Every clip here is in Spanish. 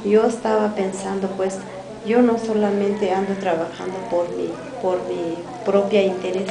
yo estaba pensando, pues, yo no solamente ando trabajando por mi propio interés.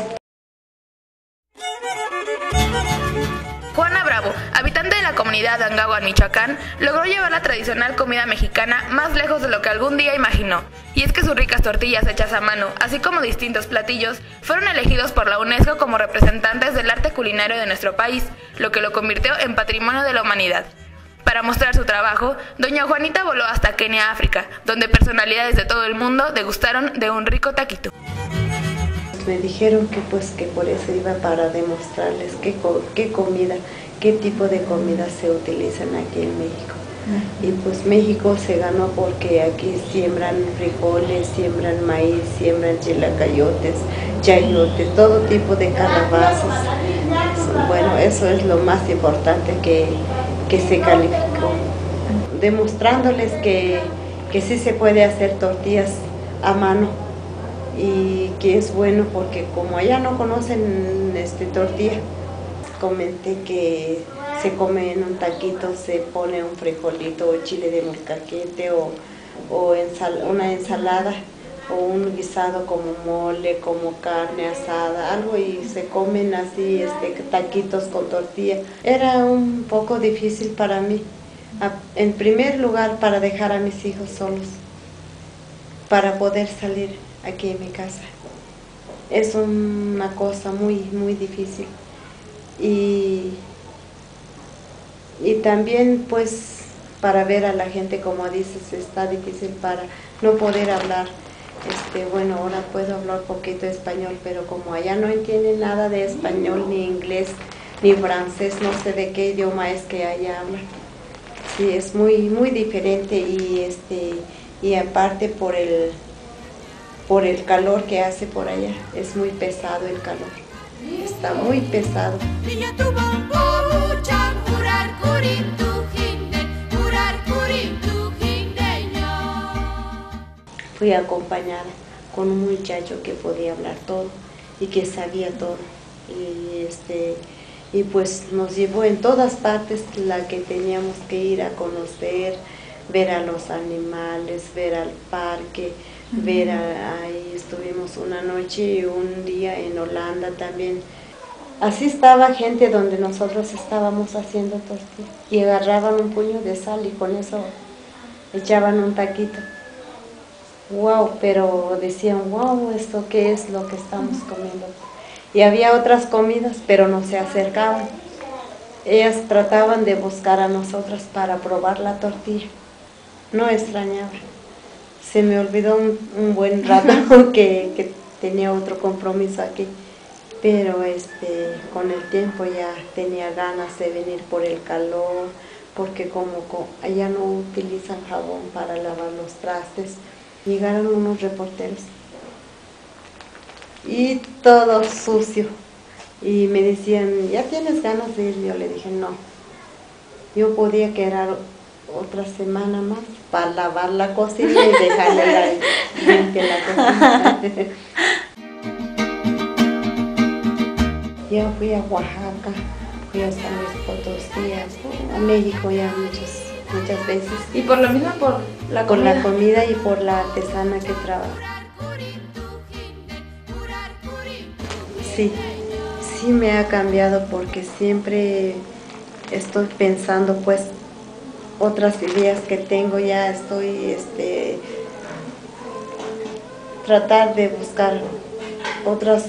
Juana Bravo, habitante de la comunidad de Angahuan, Michoacán, logró llevar la tradicional comida mexicana más lejos de lo que algún día imaginó. Y es que sus ricas tortillas hechas a mano, así como distintos platillos, fueron elegidos por la UNESCO como representantes del arte culinario de nuestro país, lo que lo convirtió en patrimonio de la humanidad. Para mostrar su trabajo, doña Juanita voló hasta Kenia, África, donde personalidades de todo el mundo degustaron de un rico taquito. Me dijeron que pues que por eso iba, para demostrarles qué comida, qué tipo de comida se utilizan aquí en México. Y pues México se ganó porque aquí siembran frijoles, siembran maíz, siembran chilacayotes, chayotes, todo tipo de calabazas. Bueno, eso es lo más importante que se calificó, demostrándoles que sí se puede hacer tortillas a mano y que es bueno, porque como allá no conocen tortilla, comenté que se come en un taquito, se pone un frijolito o chile de molcaquete o una ensalada o un guisado como mole, como carne asada, algo, y se comen así taquitos con tortilla. Era un poco difícil para mí, en primer lugar para dejar a mis hijos solos, para poder salir aquí en mi casa. Es una cosa muy, muy difícil. Y también pues para ver a la gente, como dices, está difícil para no poder hablar. Bueno, ahora puedo hablar poquito español, pero como allá no entienden nada de español, ni inglés, ni francés, no sé de qué idioma es que allá hablan. Sí, es muy, muy diferente, y aparte por el calor que hace por allá, es muy pesado el calor, está muy pesado. Fui acompañada con un muchacho que podía hablar todo y que sabía todo, y pues nos llevó en todas partes la que teníamos que ir a conocer, ver a los animales, ver al parque, ahí estuvimos una noche y un día en Holanda también. Así estaba gente donde nosotros estábamos haciendo tortillas y agarraban un puño de sal y con eso echaban un taquito. Wow, pero decían, wow, ¿esto qué es lo que estamos comiendo? Y había otras comidas, pero no se acercaban. Ellas trataban de buscar a nosotras para probar la tortilla. No extrañaba. Se me olvidó un buen rato que tenía otro compromiso aquí. Pero con el tiempo ya tenía ganas de venir por el calor, porque como allá no utilizan jabón para lavar los trastes. Llegaron unos reporteros y todo sucio y me decían, ¿ya tienes ganas de ir? Yo le dije, no, yo podía quedar otra semana más para lavar la cocina y dejarla limpia la cocina. Yo fui a Oaxaca, fui a San Luis Potosí, a México ya muchas veces. ¿Y por lo mismo, por la comida? Por la comida y por la artesana que trabaja. Sí, sí me ha cambiado, porque siempre estoy pensando pues otras ideas que tengo, ya estoy tratar de buscar otras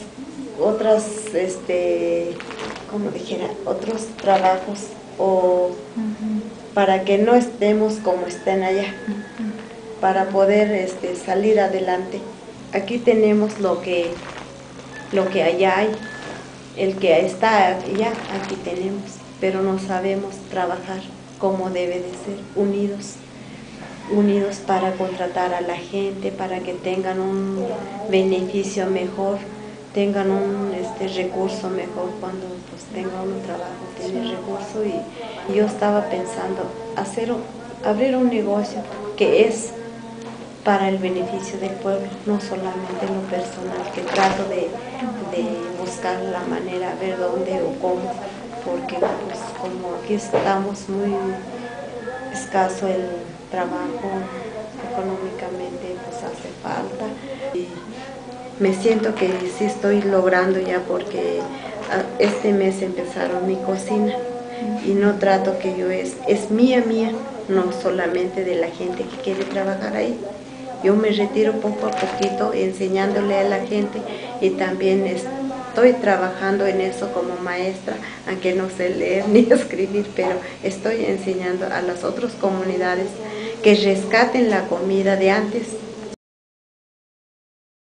como dijera, otros trabajos, o para que no estemos como estén allá, para poder salir adelante. Aquí tenemos lo que allá hay, el que está allá, aquí tenemos, pero no sabemos trabajar como debe de ser, unidos para contratar a la gente, para que tengan un beneficio mejor, tengan un recurso mejor. Cuando pues tenga un trabajo, tiene recurso. Y yo estaba pensando abrir un negocio que es para el beneficio del pueblo, no solamente lo personal, que trato de buscar la manera, ver dónde o cómo, porque pues como aquí estamos muy escaso trabajo, económicamente pues hace falta. Y me siento que sí estoy logrando ya porque este mes empezaron mi cocina y no trato que yo es mía, no solamente de la gente que quiere trabajar ahí. Yo me retiro poco a poquito enseñándole a la gente y también estoy trabajando en eso como maestra, aunque no sé leer ni escribir, pero estoy enseñando a las otras comunidades que rescaten la comida de antes.